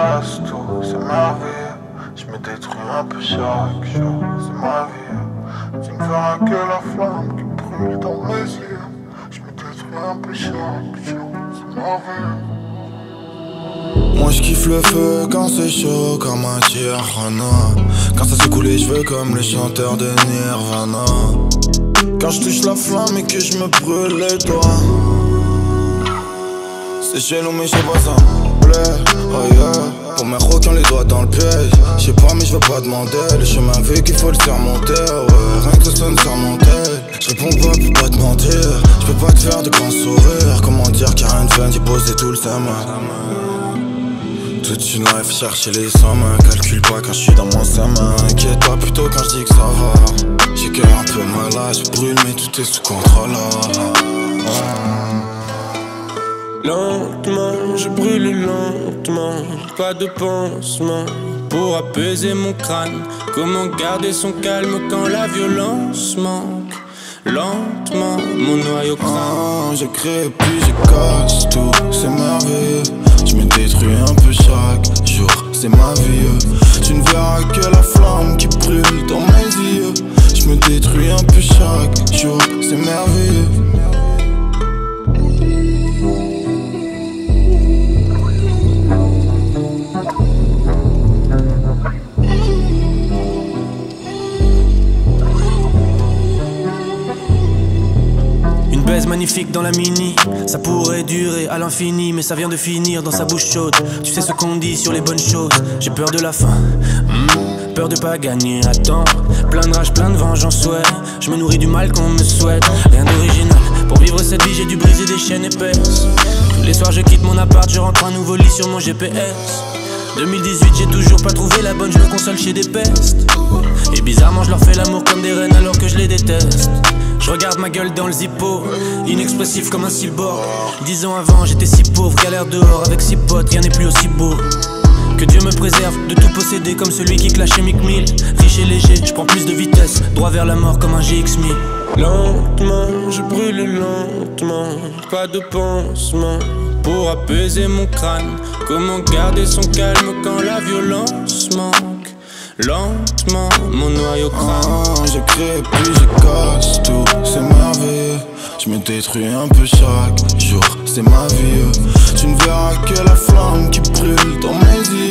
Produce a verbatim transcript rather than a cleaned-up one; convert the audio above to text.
casse tout, c'est merveilleux. Je me détruis un peu chaque jour, c'est ma vie. Tu ne verras que la flamme qui brûle dans mes yeux. Je me détruis un peu chaque jour, c'est merveilleux. Moi je kiffe le feu quand c'est chaud comme un Tirana. Quand ça s'est coulé je veux comme le chanteur de Nirvana. Quand je touche la flamme et que je me brûle les doigts. C'est chelou mais je sais pas ça me plaît, oh yeah. Pour mes requins les doigts dans le piège. Je sais pas mais je veux pas demander. Le chemin vu qu'il faut le surmonter, ouais. Rien que ça sonne surmonter. Je réponds pas pour pas te mentir. Je peux pas te faire de grands sourires. Comment dire qu'il y a rien de fun d'y poser tout le semaine. Toute une life chercher les sommes. Calcule pas quand je suis dans mon chemin. Inquiète pas plutôt quand je dis que ça va. J'ai cœur un peu malade, je brûle mais tout est sous contrôle. Lentement, je brûle lentement. Pas de pansement pour apaiser mon crâne. Comment garder son calme quand la violence manque. Lentement, mon noyau crame. Ah, je crée puis je casse tout, c'est merveilleux. Je me détruis un peu chaque jour, c'est ma vie. Tu ne verras que la flamme qui brûle dans mes yeux. Je me détruis un peu chaque jour, c'est merveilleux. Baise magnifique dans la mini, ça pourrait durer à l'infini, mais ça vient de finir dans sa bouche chaude. Tu sais ce qu'on dit sur les bonnes choses. J'ai peur de la fin, mmh, peur de pas gagner à temps. Plein de rage, plein de vengeance, ouais. Je me nourris du mal qu'on me souhaite. Rien d'original, pour vivre cette vie j'ai dû briser des chaînes épaisses. Tous les soirs je quitte mon appart, je rentre un nouveau lit sur mon G P S. deux mille dix-huit j'ai toujours pas trouvé la bonne, je me console chez des pestes. Et bizarrement je leur fais l'amour comme des reines alors que je les déteste. Je regarde ma gueule dans le zippo, inexpressif comme un cyborg. Dix ans avant j'étais si pauvre, galère dehors avec six potes, rien n'est plus aussi beau. Que Dieu me préserve de tout posséder comme celui qui clashait Mick Mill. Riche et léger, je prends plus de vitesse, droit vers la mort comme un G X mille. Lentement, je brûle lentement, pas de pansement pour apaiser mon crâne. Comment garder son calme quand la violence manque. Lentement, mon noyau crame. Ah, je crée puis je casse tout, c'est merveilleux. Je me détruis un peu chaque jour, c'est ma vie. Tu ne verras que la flamme qui brûle dans mes yeux.